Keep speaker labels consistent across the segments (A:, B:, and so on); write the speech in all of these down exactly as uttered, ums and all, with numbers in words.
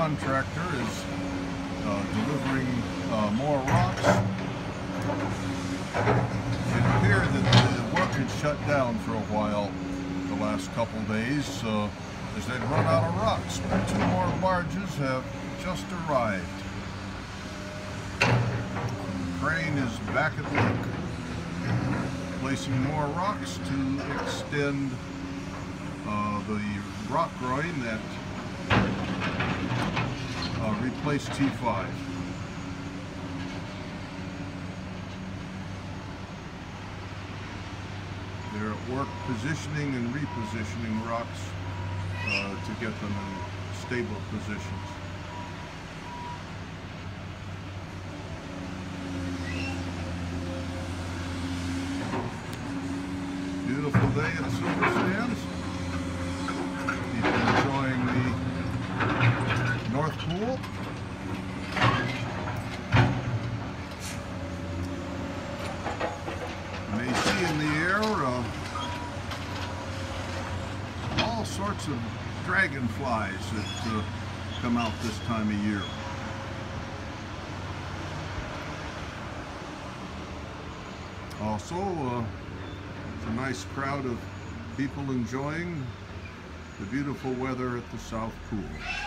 A: contractor is uh, delivering uh, more rocks. It appeared that the work had shut down for a while the last couple days uh, as they'd run out of rocks, but two more barges have just arrived. The crane is back at work, placing more rocks to extend uh, the rock groin that uh, replaced T five. They're at work positioning and repositioning rocks uh, to get them in stable positions. Beautiful day at Silver Sands. People enjoying the North Pool. You may see in the air uh, all sorts of dragonflies that uh, come out this time of year. Also, uh, it's a nice crowd of people enjoying the beautiful weather at the South Pool.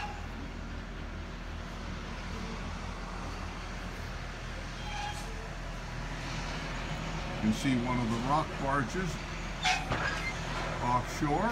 A: You can see one of the rock barges offshore.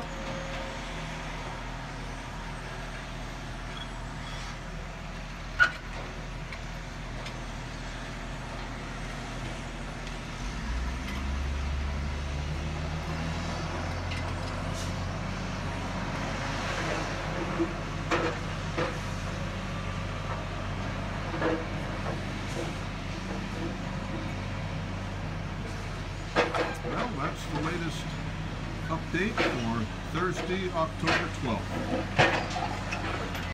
A: Well, that's the latest update for Thursday, October twelfth.